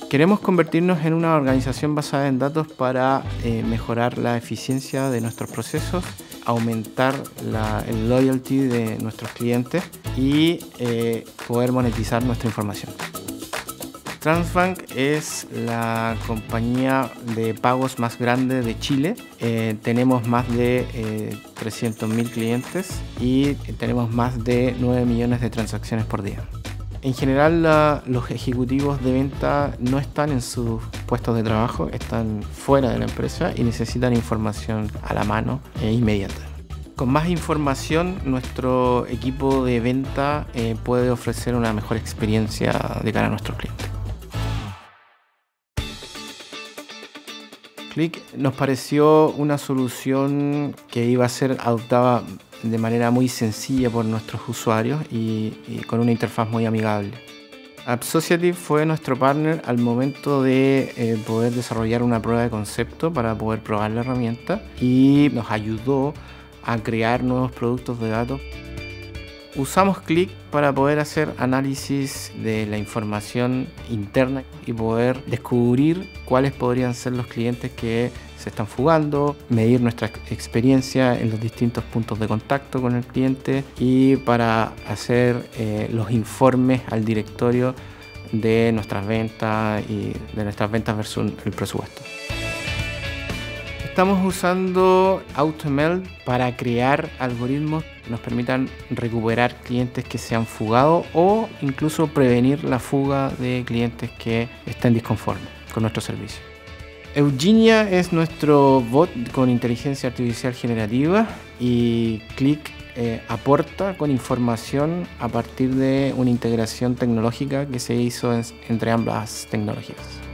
Queremos convertirnos en una organización basada en datos para mejorar la eficiencia de nuestros procesos, aumentar el loyalty de nuestros clientes y poder monetizar nuestra información. Transbank es la compañía de pagos más grande de Chile. Tenemos más de 300.000 clientes y tenemos más de 9 millones de transacciones por día. En general, los ejecutivos de venta no están en sus puestos de trabajo, están fuera de la empresa y necesitan información a la mano e inmediata. Con más información, nuestro equipo de venta puede ofrecer una mejor experiencia de cara a nuestros clientes. Qlik nos pareció una solución que iba a ser adoptada de manera muy sencilla por nuestros usuarios y con una interfaz muy amigable. UpSociative fue nuestro partner al momento de poder desarrollar una prueba de concepto para poder probar la herramienta y nos ayudó a crear nuevos productos de datos. Usamos Qlik para poder hacer análisis de la información interna y poder descubrir cuáles podrían ser los clientes que se están fugando, medir nuestra experiencia en los distintos puntos de contacto con el cliente y para hacer los informes al directorio de nuestras ventas y de nuestras ventas versus el presupuesto. Estamos usando AutoML para crear algoritmos que nos permitan recuperar clientes que se han fugado o incluso prevenir la fuga de clientes que estén disconformes con nuestro servicio. euGenIA es nuestro bot con inteligencia artificial generativa y Qlik aporta con información a partir de una integración tecnológica que se hizo entre ambas tecnologías.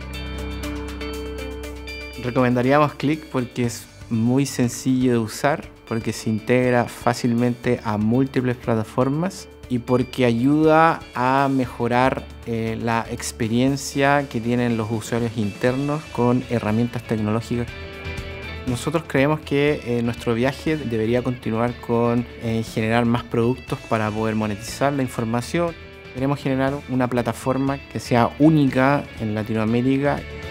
Recomendaríamos Qlik porque es muy sencillo de usar, porque se integra fácilmente a múltiples plataformas y porque ayuda a mejorar la experiencia que tienen los usuarios internos con herramientas tecnológicas. Nosotros creemos que nuestro viaje debería continuar con generar más productos para poder monetizar la información. Queremos generar una plataforma que sea única en Latinoamérica.